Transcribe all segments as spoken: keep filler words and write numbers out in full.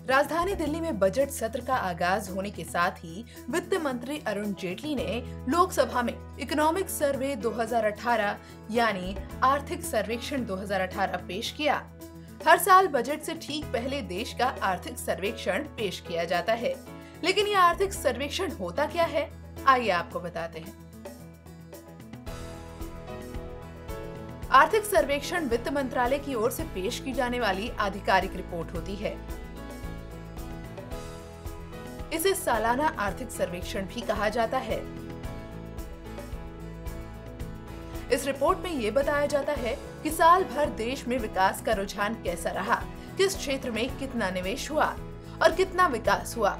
राजधानी दिल्ली में बजट सत्र का आगाज होने के साथ ही वित्त मंत्री अरुण जेटली ने लोकसभा में इकोनॉमिक सर्वे दो हज़ार अठारह यानी आर्थिक सर्वेक्षण दो हज़ार अठारह पेश किया। हर साल बजट से ठीक पहले देश का आर्थिक सर्वेक्षण पेश किया जाता है, लेकिन यह आर्थिक सर्वेक्षण होता क्या है, आइए आपको बताते हैं। आर्थिक सर्वेक्षण वित्त मंत्रालय की ओर से पेश की जाने वाली आधिकारिक रिपोर्ट होती है। इसे सालाना आर्थिक सर्वेक्षण भी कहा जाता है। इस रिपोर्ट में ये बताया जाता है कि साल भर देश में विकास का रुझान कैसा रहा, किस क्षेत्र में कितना निवेश हुआ और कितना विकास हुआ।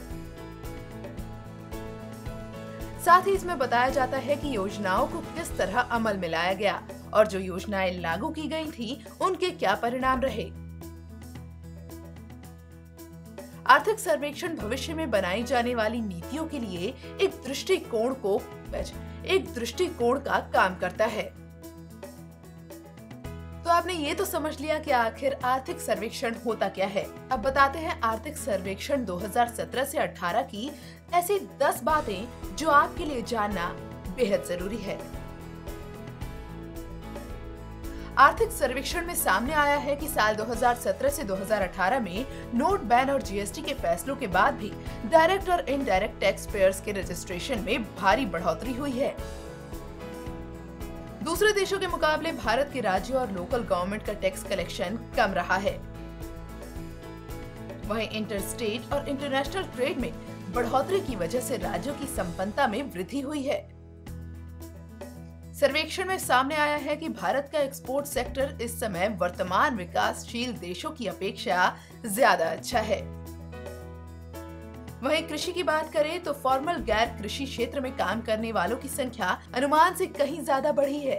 साथ ही इसमें बताया जाता है कि योजनाओं को किस तरह अमल में लाया गया और जो योजनाएं लागू की गई थी, उनके क्या परिणाम रहे। आर्थिक सर्वेक्षण भविष्य में बनाई जाने वाली नीतियों के लिए एक दृष्टिकोण को एक दृष्टिकोण का काम करता है। तो आपने ये तो समझ लिया कि आखिर आर्थिक सर्वेक्षण होता क्या है। अब बताते हैं आर्थिक सर्वेक्षण दो हज़ार सत्रह से अठारह की ऐसी दस बातें जो आपके लिए जानना बेहद जरूरी है। आर्थिक सर्वेक्षण में सामने आया है कि साल दो हज़ार सत्रह से दो हज़ार अठारह में नोट बैन और जीएसटी के फैसलों के बाद भी डायरेक्ट और इनडायरेक्ट टैक्स पेयर्स के रजिस्ट्रेशन में भारी बढ़ोतरी हुई है। दूसरे देशों के मुकाबले भारत के राज्यों और लोकल गवर्नमेंट का टैक्स कलेक्शन कम रहा है। वहीं इंटर स्टेट और इंटरनेशनल ट्रेड में बढ़ोतरी की वजह से राज्यों की संपन्नता में वृद्धि हुई है। सर्वेक्षण में सामने आया है कि भारत का एक्सपोर्ट सेक्टर इस समय वर्तमान विकासशील देशों की अपेक्षा ज्यादा अच्छा है। वहीं कृषि की बात करें तो फॉर्मल गैर कृषि क्षेत्र में काम करने वालों की संख्या अनुमान से कहीं ज्यादा बढ़ी है।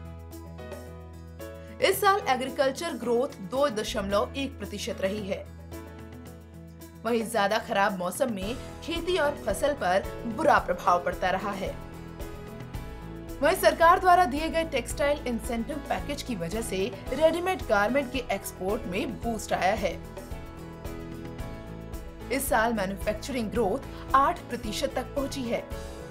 इस साल एग्रीकल्चर ग्रोथ दो दशमलव एक प्रतिशत रही है। वहीं ज्यादा खराब मौसम में खेती और फसल पर बुरा प्रभाव पड़ता रहा है। वहीं सरकार द्वारा दिए गए टेक्सटाइल इंसेंटिव पैकेज की वजह से रेडीमेड गारमेंट के एक्सपोर्ट में बूस्ट आया है। इस साल मैन्युफैक्चरिंग ग्रोथ आठ प्रतिशत तक पहुंची है।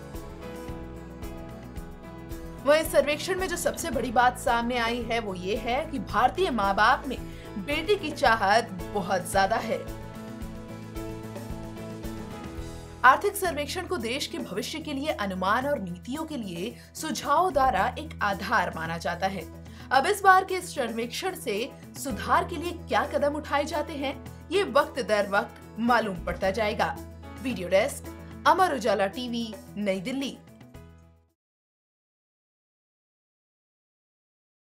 वहीं सर्वेक्षण में जो सबसे बड़ी बात सामने आई है वो ये है कि भारतीय माँ बाप में बेटी की चाहत बहुत ज्यादा है। आर्थिक सर्वेक्षण को देश के भविष्य के लिए अनुमान और नीतियों के लिए सुझाव द्वारा एक आधार माना जाता है। अब इस बार के इस सर्वेक्षण से सुधार के लिए क्या कदम उठाए जाते हैं, ये वक्त दर वक्त मालूम पड़ता जाएगा। Video desk, Amar Ujala TV, Nai Delhi.